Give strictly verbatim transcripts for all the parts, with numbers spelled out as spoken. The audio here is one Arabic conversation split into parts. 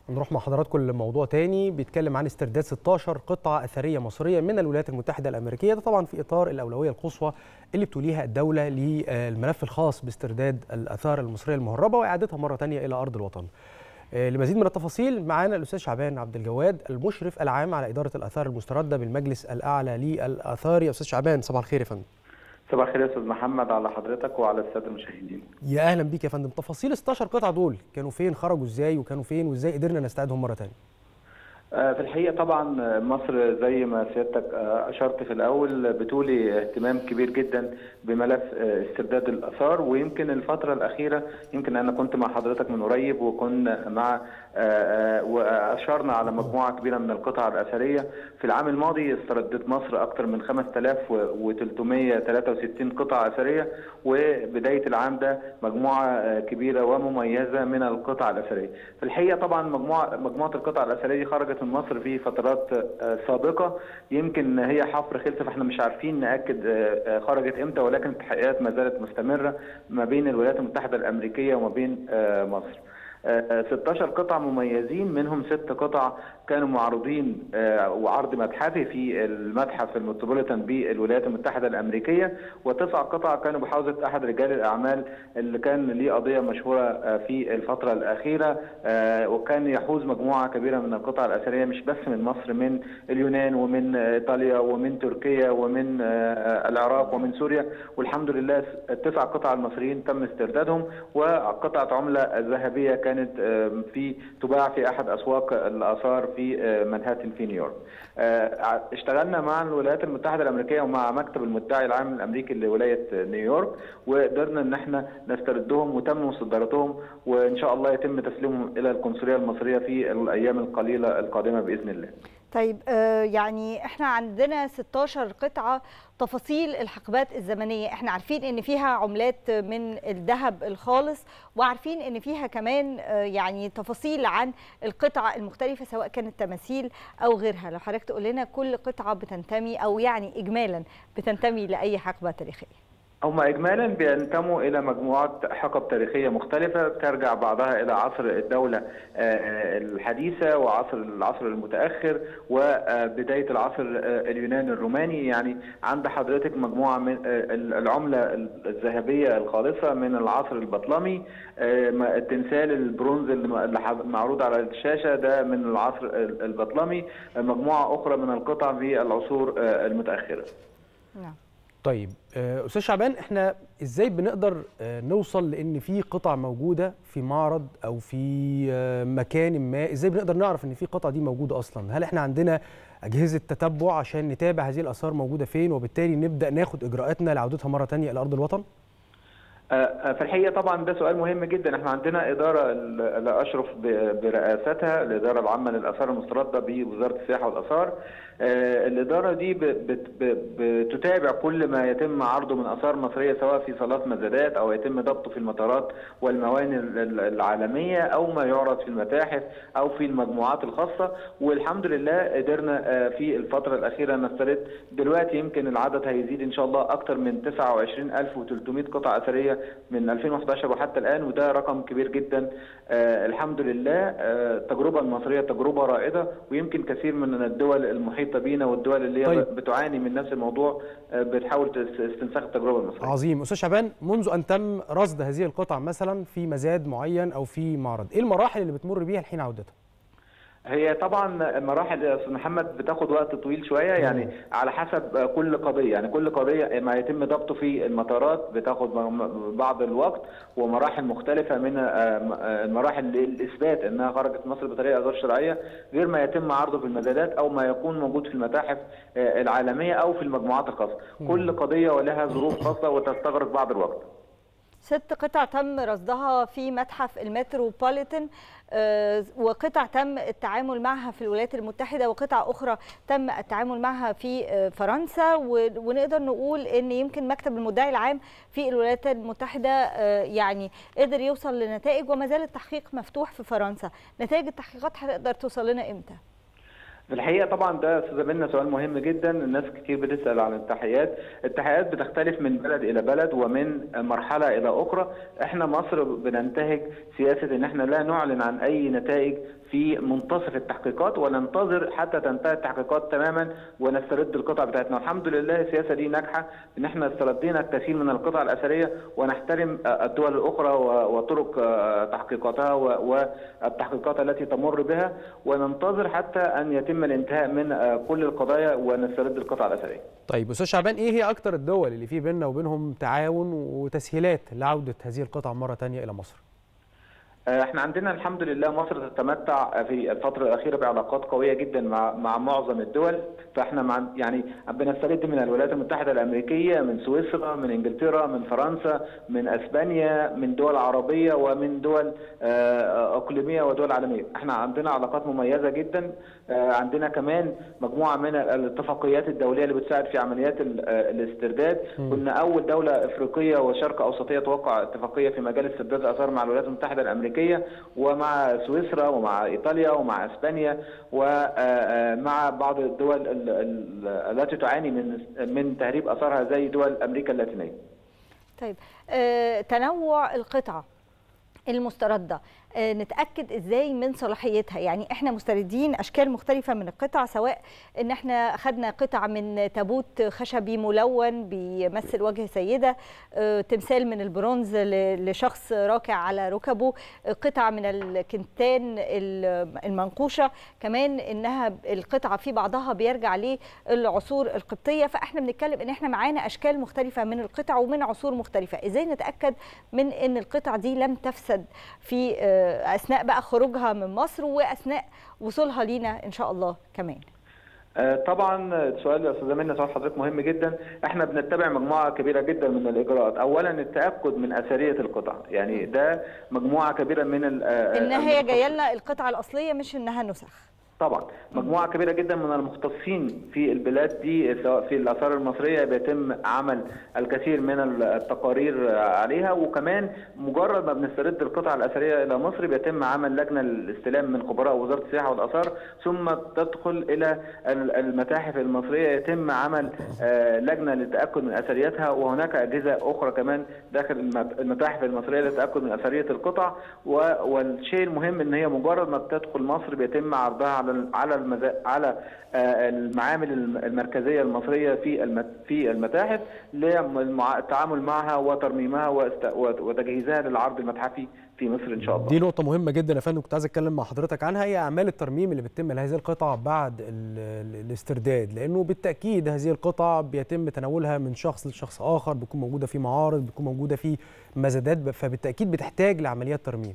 نروح مع حضراتكم لموضوع تاني بيتكلم عن استرداد ستاشر قطعة أثرية مصرية من الولايات المتحدة الأمريكية، ده طبعا في إطار الأولوية القصوى اللي بتوليها الدولة للملف الخاص باسترداد الآثار المصرية المهربة وإعادتها مرة تانية إلى أرض الوطن. لمزيد من التفاصيل معانا الأستاذ شعبان عبد الجواد المشرف العام على إدارة الآثار المستردة بالمجلس الأعلى للآثار. يا أستاذ شعبان صباح الخير يا فندم. صباح الخير يا استاذ محمد على حضرتك وعلى الساده المشاهدين. يا اهلا بيك يا فندم. تفاصيل ستاشر قطعه دول كانوا فين، خرجوا ازاي، وكانوا فين، وازاي قدرنا نستعيدهم مره ثانيه؟ في الحقيقه طبعا مصر زي ما سيادتك اشرت في الاول بتولي اهتمام كبير جدا بملف استرداد الاثار، ويمكن الفتره الاخيره يمكن انا كنت مع حضرتك من قريب وكنا مع واشرنا على مجموعه كبيره من القطع الاثريه. في العام الماضي استردت مصر اكثر من خمسة آلاف وثلاثمائة وثلاثة وستين قطعه اثريه، وبدايه العام ده مجموعه كبيره ومميزه من القطع الاثريه. في الحقيقه طبعا مجموعه مجموعه القطع الاثريه دي خرجت من مصر في فترات سابقه، يمكن هي حفر خلص فاحنا مش عارفين ناكد خرجت امتى، ولكن التحقيقات ما زالت مستمره ما بين الولايات المتحده الامريكيه وما بين مصر. ستاشر قطعة مميزين، منهم ست قطع كانوا معروضين وعرض متحفي في المتحف المتروبوليتان بالولايات المتحدة الأمريكية، وتسع قطع كانوا بحوزة أحد رجال الأعمال اللي كان ليه قضية مشهورة في الفترة الأخيرة، وكان يحوز مجموعة كبيرة من القطع الأثرية مش بس من مصر، من اليونان ومن إيطاليا ومن تركيا ومن العراق ومن سوريا، والحمد لله التسع قطع المصريين تم استردادهم، وقطعة عملة ذهبية كانت في تباع في احد اسواق الاثار في منهاتن في نيويورك. اشتغلنا مع الولايات المتحده الامريكيه ومع مكتب المدعي العام الامريكي لولايه نيويورك، وقدرنا ان احنا نستردهم وتم مصادرتهم، وان شاء الله يتم تسليمهم الى القنصليه المصريه في الايام القليله القادمه باذن الله. طيب آه يعني احنا عندنا ستاشر قطعه، تفاصيل الحقبات الزمنيه احنا عارفين ان فيها عملات من الذهب الخالص، وعارفين ان فيها كمان آه يعني تفاصيل عن القطع المختلفه سواء كانت تماثيل او غيرها. لو حضرتك تقول لنا كل قطعه بتنتمي او يعني اجمالا بتنتمي لاي حقبه تاريخيه. هم إجمالا بينتموا إلى مجموعات حقب تاريخية مختلفة ترجع بعضها إلى عصر الدولة الحديثة وعصر العصر المتأخر وبداية العصر اليوناني الروماني. يعني عند حضرتك مجموعة من العملة الذهبية الخالصة من العصر البطلمي، التمثال البرونز اللي معروض على الشاشة ده من العصر البطلمي، مجموعة أخرى من القطع في العصور المتأخرة. نعم. طيب أستاذ شعبان، احنا ازاي بنقدر نوصل لان في قطع موجوده في معرض او في مكان ما؟ ازاي بنقدر نعرف ان في قطعه دي موجوده اصلا؟ هل احنا عندنا اجهزه تتبع عشان نتابع هذه الاثار موجوده فين، وبالتالي نبدا ناخد اجراءاتنا لعودتها مره ثانيه الى ارض الوطن؟ في الحقيقه طبعا ده سؤال مهم جدا. احنا عندنا اداره اللي اشرف برئاستها، الاداره العامه للاثار المسترده بوزاره السياحه والاثار. الاداره دي بتتابع كل ما يتم عرضه من اثار مصريه سواء في صالات مزادات او يتم ضبطه في المطارات والموانئ العالميه او ما يعرض في المتاحف او في المجموعات الخاصه. والحمد لله قدرنا في الفتره الاخيره نسترد. دلوقتي يمكن العدد هيزيد ان شاء الله اكثر من تسعة وعشرين ألف وثلاثمائة قطعه اثريه من ألفين وأحد عشر وحتى الان، وده رقم كبير جدا. آه الحمد لله. آه التجربه المصريه تجربه رائده، ويمكن كثير من الدول المحيطه بينا والدول اللي طيب. هي بتعاني من نفس الموضوع آه بتحاول استنساخ التجربه المصريه. عظيم. استاذ شعبان، منذ ان تم رصد هذه القطع مثلا في مزاد معين او في معرض، ايه المراحل اللي بتمر بيها الحين عودتها؟ هي طبعا مراحل يا استاذ محمد بتاخد وقت طويل شويه، يعني على حسب كل قضيه، يعني كل قضيه ما يتم ضبطه في المطارات بتاخد بعض الوقت، ومراحل مختلفه من المراحل لاثبات انها خرجت مصر بطريقه غير شرعيه، غير ما يتم عرضه في المزادات او ما يكون موجود في المتاحف العالميه او في المجموعات الخاصه. كل قضيه ولها ظروف خاصه وتستغرق بعض الوقت. ست قطع تم رصدها في متحف المتروبوليتان، وقطع تم التعامل معها في الولايات المتحدة، وقطع أخرى تم التعامل معها في فرنسا، ونقدر نقول أن يمكن مكتب المدعي العام في الولايات المتحدة يعني قدر يوصل لنتائج، وما زال التحقيق مفتوح في فرنسا. نتائج التحقيقات هتقدر توصل لنا إمتى؟ في الحقيقه طبعا ده زميلنا سؤال مهم جدا. الناس كتير بتسال عن التحقيقات، التحقيقات بتختلف من بلد الى بلد ومن مرحله الى اخرى. احنا مصر بننتهج سياسه ان احنا لا نعلن عن اي نتائج في منتصف التحقيقات، وننتظر حتى تنتهي التحقيقات تماما ونسترد القطع بتاعتنا. والحمد لله السياسه دي ناجحه، ان احنا استردينا الكثير من القطع الاثريه، ونحترم الدول الاخرى وطرق تحقيقاتها والتحقيقات التي تمر بها، وننتظر حتى ان يتم الانتهاء من كل القضايا ونسترد القطع الاثريه. طيب استاذ شعبان، ايه هي اكتر الدول اللي في بيننا وبينهم تعاون وتسهيلات لعوده هذه القطع مره ثانيه الى مصر؟ احنا عندنا الحمد لله مصر تتمتع في الفتره الاخيره بعلاقات قويه جدا مع مع معظم الدول، فاحنا مع يعني بنسترد من الولايات المتحده الامريكيه، من سويسرا، من انجلترا، من فرنسا، من اسبانيا، من دول عربيه ومن دول اقليميه ودول عالميه. احنا عندنا علاقات مميزه جدا. عندنا كمان مجموعه من الاتفاقيات الدوليه اللي بتساعد في عمليات الاسترداد. كنا اول دوله افريقيه وشرق اوسطيه توقع اتفاقيه في مجال استرداد الاثار مع الولايات المتحده الامريكيه، ومع سويسرا ومع ايطاليا ومع اسبانيا ومع بعض الدول التي تعاني من من تهريب اثارها زي دول امريكا اللاتينيه. طيب آه، تنوع القطع المستردة آه، نتأكد ازاي من صلاحيتها؟ يعني احنا مستردين اشكال مختلفة من القطع، سواء ان احنا اخذنا قطع من تابوت خشبي ملون بيمثل وجه سيدة، آه، تمثال من البرونز لشخص راكع على ركبه، آه، قطع من الكنتان المنقوشة، كمان انها القطعة في بعضها بيرجع للعصور القبطية. فاحنا بنتكلم ان احنا معانا اشكال مختلفة من القطع ومن عصور مختلفة. ازاي نتأكد من ان القطع دي لم تفسد في آه اثناء بقى خروجها من مصر واثناء وصولها لينا ان شاء الله كمان؟ طبعا سؤال يا استاذه منى، سؤال حضرتك مهم جدا. احنا بنتبع مجموعه كبيره جدا من الاجراءات. اولا التاكد من اثريه القطع، يعني ده مجموعه كبيره من انها هي جايه لنا القطعه الاصليه مش انها نسخ. طبعا مجموعه كبيره جدا من المختصين في البلاد دي سواء في الاثار المصريه بيتم عمل الكثير من التقارير عليها، وكمان مجرد ما بنسترد القطع الاثريه الى مصر بيتم عمل لجنه للاستلام من خبراء وزاره السياحه والاثار، ثم تدخل الى المتاحف المصريه يتم عمل لجنه للتاكد من اثريتها، وهناك اجهزه اخرى كمان داخل المتاحف المصريه للتاكد من اثريه القطع. والشيء المهم ان هي مجرد ما بتدخل مصر بيتم عرضها على على المزا... على المعامل المركزيه المصريه في في المتاحف للتعامل معها وترميمها وتجهيزها للعرض المتحفي في مصر ان شاء الله. دي نقطه مهمه جدا يا فندم، كنت عايز اتكلم مع حضرتك عنها، هي اعمال الترميم اللي بتتم لهذه القطع بعد الاسترداد، لانه بالتاكيد هذه القطع بيتم تناولها من شخص لشخص اخر، بتكون موجوده في معارض، بتكون موجوده في مزادات، فبالتاكيد بتحتاج لعمليات ترميم.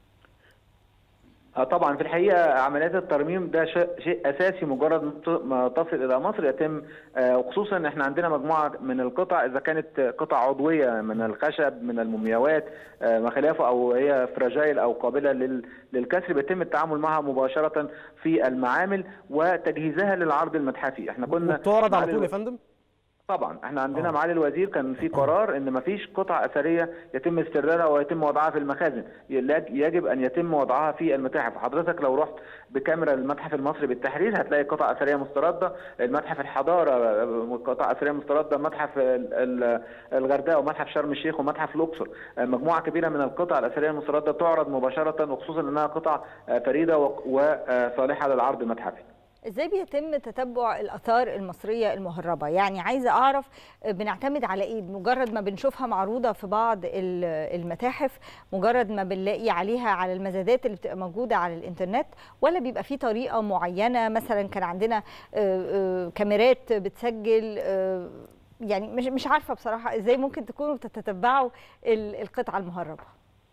طبعا في الحقيقه عمليات الترميم ده شيء اساسي. مجرد ما تصل الى مصر يتم، وخصوصا ان احنا عندنا مجموعه من القطع اذا كانت قطع عضويه من الخشب من المومياوات ما خلافه، او هي فراجايل او قابله للكسر، بيتم التعامل معها مباشره في المعامل وتجهيزها للعرض المتحفي. احنا كنا بتعرض على طول يا فندم؟ طبعا احنا عندنا آه. معالي الوزير كان في قرار ان مفيش قطع اثريه يتم استردادها ويتم وضعها في المخازن، يجب ان يتم وضعها في المتاحف. حضرتك لو رحت بكاميرا المتحف المصري بالتحرير هتلاقي قطع اثريه مسترده، المتحف الحضاره قطع اثريه مسترده، متحف الغردقه ومتحف شرم الشيخ ومتحف الاقصر، مجموعه كبيره من القطع الاثريه المسترده تعرض مباشره، وخصوصا انها قطع فريده وصالحه للعرض المتحفي. ازاي بيتم تتبع الاثار المصريه المهربه؟ يعني عايزه اعرف بنعتمد على ايه؟ مجرد ما بنشوفها معروضه في بعض المتاحف، مجرد ما بنلاقي عليها على المزادات اللي بتبقى موجوده على الانترنت، ولا بيبقى في طريقه معينه؟ مثلا كان عندنا كاميرات بتسجل، يعني مش مش عارفه بصراحه ازاي ممكن تكونوا بتتبعوا القطعه المهربه.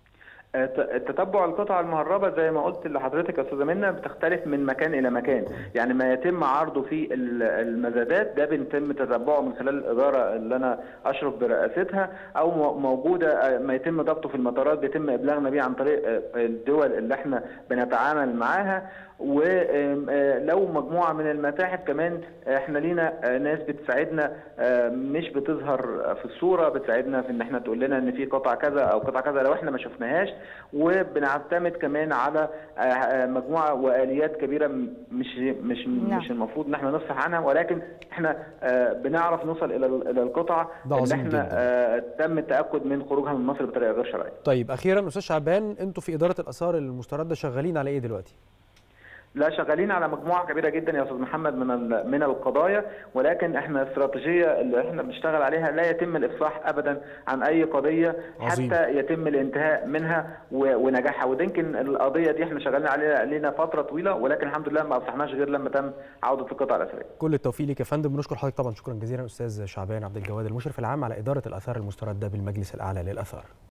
تتبع القطع المهربه زي ما قلت لحضرتك يا استاذه منى بتختلف من مكان الى مكان، يعني ما يتم عرضه في المزادات ده بيتم تتبعه من خلال الاداره اللي انا اشرف برئاستها، او موجوده ما يتم ضبطه في المطارات بيتم ابلاغنا بيه عن طريق الدول اللي احنا بنتعامل معاها. ولو مجموعه من المتاحف كمان احنا لينا ناس بتساعدنا مش بتظهر في الصوره، بتساعدنا في ان احنا تقول لنا ان في قطعه كذا او قطعه كذا لو احنا ما شفناهاش، وبنعتمد كمان على مجموعه واليات كبيره مش مش نعم. مش المفروض ان احنا نفصح عنها، ولكن احنا بنعرف نوصل الى الى القطع اللي احنا جداً. تم التاكد من خروجها من مصر بطريقه غير شرعيه. طيب اخيرا استاذ شعبان، انتوا في اداره الاثار المسترده شغالين على ايه دلوقتي؟ لا، شغالين على مجموعه كبيره جدا يا استاذ محمد من من القضايا، ولكن احنا الاستراتيجيه اللي احنا بنشتغل عليها لا يتم الافصاح ابدا عن اي قضيه عظيم. حتى يتم الانتهاء منها ونجاحها. وده يمكن القضيه دي احنا شغالين عليها لنا فتره طويله، ولكن الحمد لله ما افصحناش غير لما تم عوده القطع الاثريه. كل التوفيق ليك يا فندم، بنشكر حضرتك طبعا شكرا جزيلا استاذ شعبان عبد الجواد المشرف العام على اداره الاثار المسترده بالمجلس الاعلى للاثار.